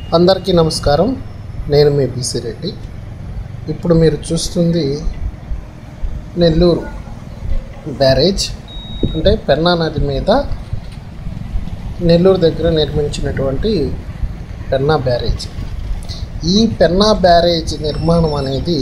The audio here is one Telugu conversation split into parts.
అందరికీ నమస్కారం. నేను మీ బీసీ రెడ్డి. ఇప్పుడు మీరు చూస్తుంది నెల్లూరు బ్యారేజ్, అంటే పెన్నా నది మీద నెల్లూరు దగ్గర నిర్మించినటువంటి పెన్నా బ్యారేజ్. ఈ పెన్నా బ్యారేజ్ నిర్మాణం అనేది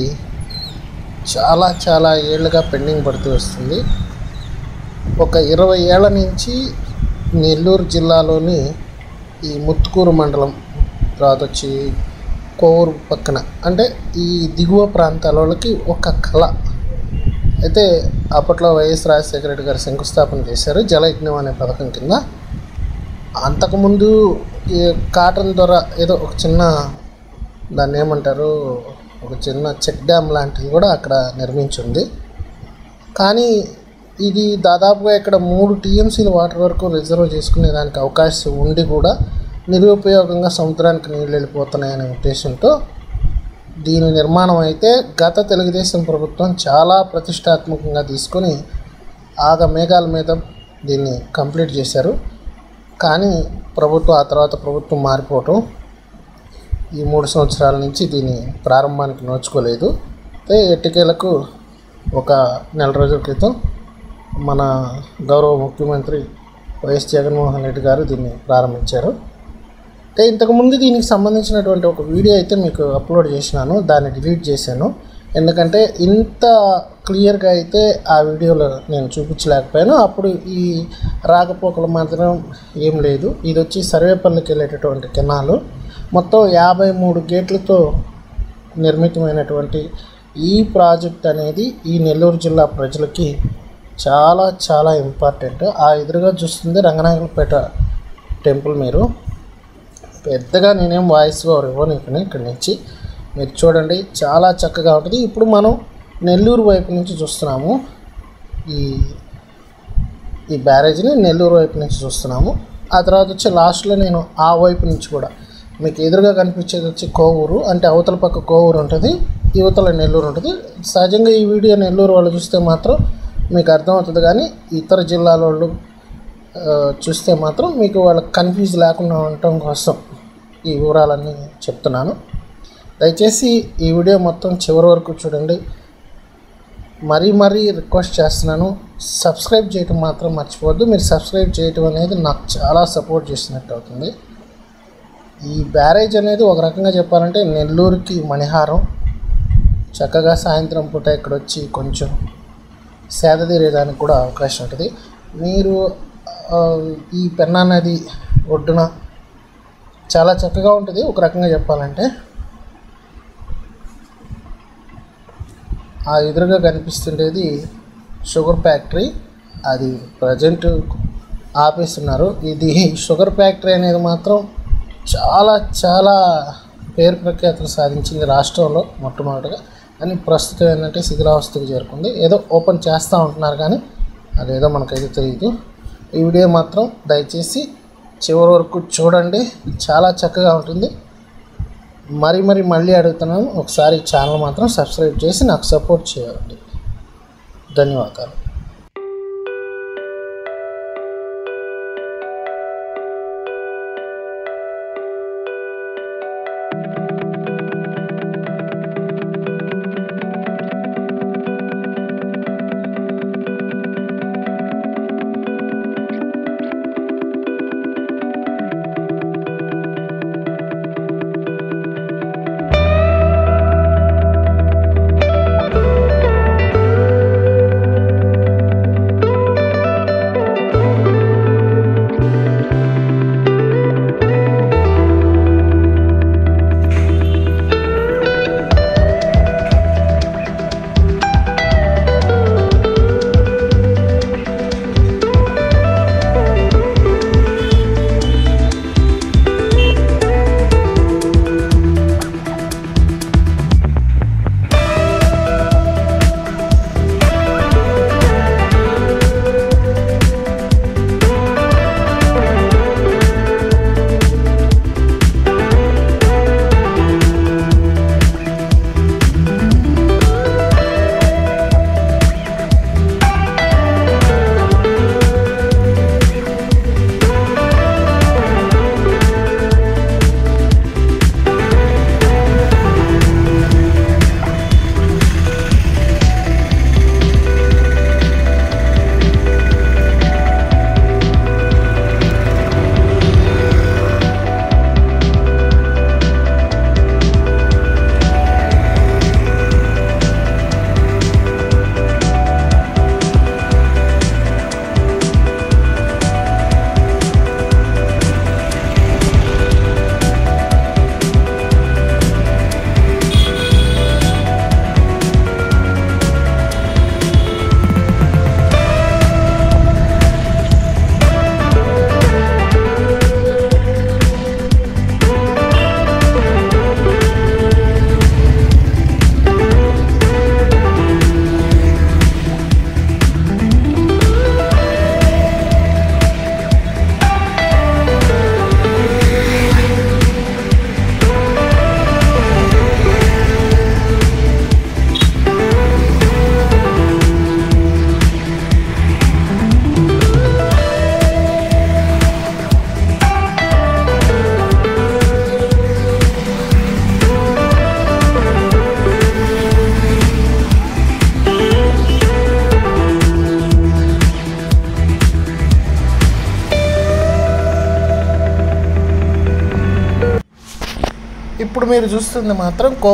చాలా ఏళ్ళుగా పెండింగ్ పడుతూ వస్తుంది. ఒక 20 ఏళ్ల నుంచి నెల్లూరు జిల్లాలోని ఈ ముత్తుకూరు మండలం, తర్వాత వచ్చి కోవూరు పక్కన, అంటే ఈ దిగువ ప్రాంతాల వాళ్ళకి ఒక కళ. అయితే అప్పట్లో వైఎస్ రాజశేఖర రెడ్డి గారు శంకుస్థాపన చేశారు జలయజ్ఞం అనే పథకం కింద. అంతకుముందు ఈ కాటన్ ద్వారా ఏదో ఒక చిన్న, దాన్ని ఏమంటారు, ఒక చిన్న చెక్ డ్యామ్ లాంటిది కూడా అక్కడ నిర్మించింది. కానీ ఇది దాదాపుగా ఇక్కడ 3 TMCల వాటర్ వరకు రిజర్వ్ చేసుకునే దానికి అవకాశం ఉండి కూడా నిరుపయోగంగా సముద్రానికి నీళ్ళు వెళ్ళిపోతున్నాయనే ఉద్దేశంతో దీని నిర్మాణం అయితే గత తెలుగుదేశం ప్రభుత్వం చాలా ప్రతిష్టాత్మకంగా తీసుకొని మేఘాల మీద దీన్ని కంప్లీట్ చేశారు. కానీ ఆ తర్వాత ప్రభుత్వం మారిపోవటం ఈ 3 సంవత్సరాల నుంచి దీని ప్రారంభానికి నోచుకోలేదు. అయితే ఎట్టికేలకు ఒక నెల రోజుల క్రితం మన గౌరవ ముఖ్యమంత్రి వైఎస్ జగన్మోహన్ రెడ్డి గారు దీన్ని ప్రారంభించారు. అంటే ఇంతకుముందు దీనికి సంబంధించినటువంటి ఒక వీడియో అయితే మీకు అప్లోడ్ చేసినాను, దాన్ని డిలీట్ చేశాను. ఎందుకంటే ఇంత క్లియర్గా అయితే ఆ వీడియోలో నేను చూపించలేకపోయాను. అప్పుడు ఈ రాకపోకలు మాత్రం ఏం లేదు. ఇది వచ్చి సర్వేపల్లికి వెళ్ళేటటువంటి కెనాలు. మొత్తం 53 గేట్లతో నిర్మితమైనటువంటి ఈ ప్రాజెక్ట్ అనేది ఈ నెల్లూరు జిల్లా ప్రజలకి చాలా ఇంపార్టెంట్. ఆ ఎదురుగా చూస్తుంది రంగనాయకులపేట టెంపుల్. మీరు పెద్దగా నేనేం వాయిస్ ఓవర్ ఇవ్వను ఇక్కడి నుంచి, మీరు చూడండి, చాలా చక్కగా ఉంటుంది. ఇప్పుడు మనం నెల్లూరు వైపు నుంచి చూస్తున్నాము, ఈ బ్యారేజ్ని నెల్లూరు వైపు నుంచి చూస్తున్నాము. ఆ తర్వాత వచ్చి లాస్ట్లో నేను ఆ వైపు నుంచి కూడా మీకు ఎదురుగా కనిపించేది వచ్చి కోవూరు, అంటే అవతల పక్క కోవూరు ఉంటుంది, యువతల నెల్లూరు ఉంటుంది. సహజంగా ఈ వీడియో నెల్లూరు వాళ్ళు చూస్తే మాత్రం మీకు అర్థమవుతుంది, కానీ ఇతర జిల్లాల వాళ్ళు చూస్తే మాత్రం మీకు వాళ్ళకి కన్ఫ్యూజ్ లేకుండా ఉండటం కోసం ఈ వివరాలన్నీ చెప్తున్నాను. దయచేసి ఈ వీడియో మొత్తం చివరి వరకు చూడండి. మరీ రిక్వెస్ట్ చేస్తున్నాను, సబ్స్క్రైబ్ చేయటం మాత్రం మర్చిపోవద్దు. మీరు సబ్స్క్రైబ్ చేయటం అనేది నాకు చాలా సపోర్ట్ చేసినట్టు అవుతుంది. ఈ బ్యారేజ్ అనేది ఒక రకంగా చెప్పాలంటే నెల్లూరుకి మణిహారం. చక్కగా సాయంత్రం పూట ఇక్కడ వచ్చి కొంచెం సేద తీరేదానికి కూడా అవకాశం ఉంటుంది. మీరు ఈ పెన్నా నది ఒడ్డున చాలా చక్కగా ఉంటుంది. ఒక రకంగా చెప్పాలంటే ఆ ఎదురుగా కనిపిస్తుండేది షుగర్ ఫ్యాక్టరీ, అది ప్రజెంట్ ఆపేస్తున్నారు. ఇది షుగర్ ఫ్యాక్టరీ అనేది మాత్రం చాలా పేరు ప్రఖ్యాతులు సాధించింది రాష్ట్రంలో మొట్టమొదటిగా. కానీ ప్రస్తుతం ఏంటంటే శిథిలావస్థకు చేరుకుంది. ఏదో ఓపెన్ చేస్తూ ఉంటున్నారు, కానీ అదేదో మనకైతే తెలియదు. ఈ వీడియో మాత్రం దయచేసి చివరి వరకు చూడండి, చాలా చక్కగా ఉంటుంది. మళ్ళీ అడుగుతున్నాను, ఒకసారి ఛానల్ మాత్రం సబ్స్క్రైబ్ చేసి నాకు సపోర్ట్ చేయండి. ధన్యవాదాలు. ఇప్పుడు మీరు చూస్తుంది మాత్రం